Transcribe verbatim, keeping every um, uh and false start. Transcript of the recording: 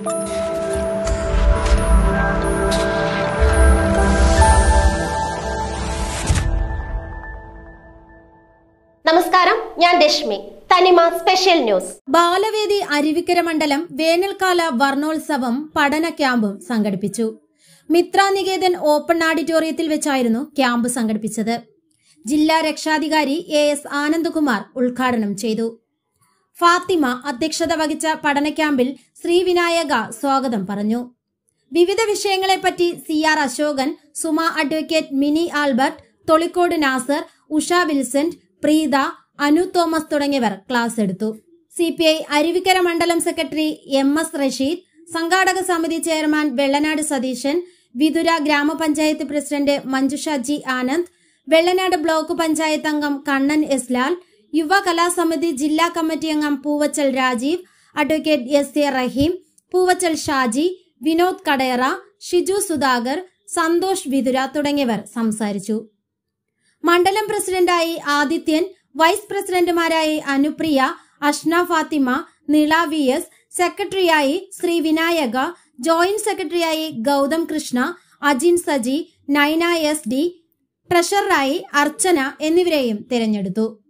നമസ്കാരം, ഞാൻ രശ്മി. തനിമ സ്പെഷ്യൽ ന്യൂസ്. ബാലവേദി അരുവിക്കര മണ്ഡലം വേനൽക്കാല വർണ്ണോത്സവം പഠന ക്യാമ്പും സംഘടിപ്പിച്ചു. മിത്രനികേതൻ ഓപ്പൺ ഓഡിറ്റോറിയത്തിൽ വെച്ചായിരുന്നു ക്യാമ്പ് സംഘടിപ്പിച്ചത്. ജില്ലാ രക്ഷാധികാരി എ എസ് ആനന്ദകുമാർ ഉദ്ഘാടനം ചെയ്തു. ഫാത്തിമ അധ്യക്ഷത വഹിച്ച പഠന ക്യാമ്പിൽ ശ്രീവിനായക സ്വാഗതം പറഞ്ഞു. വിവിധ വിഷയങ്ങളെപ്പറ്റി C R Ashokan, Suma advocate Mini Albert, Tholicode Nasar, Usha Vincent, Preetha, Anu Thomas തുടങ്ങിയവർ ക്ലാസ് എടുത്തു. സി പി ഐ അരുവിക്കര മണ്ഡലം സെക്രട്ടറി എം എസ് റഷീദ്, സംഘാടക സമിതി ചെയർമാൻ വെള്ളനാട് സതീശൻ, വിതുര ഗ്രാമപഞ്ചായത്ത് president Manjusha G Anand, Vellanad block panchayat അംഗം കണ്ണൻ എസ് ലാൽ, യുവ കലാസമിതി ജില്ലാ കമ്മിറ്റി അംഗം Poovachal Rajeev, advocate S A Rahim, Poovachal Shaji, Vinod Kadayara, Shiju Sudhakar, Santhosh Vithura തുടങ്ങിയവർ സംസാരിച്ചു. മണ്ഡലം പ്രസിഡന്റായി ആദിത്യൻ, വൈസ് പ്രസിഡന്റുമാരായി അനുപ്രിയ, അഷ്ന ഫാത്തിമ, നിള വി എസ്, സെക്രട്ടറിയായി ശ്രീവിനായക, ജോയിന്റ് സെക്രട്ടറിയായി ഗൗതം കൃഷ്ണ, അജിൻ സജി, നൈന എസ് ഡി, ട്രഷററായി അർച്ചന എന്നിവരെയും തിരഞ്ഞെടുത്തു.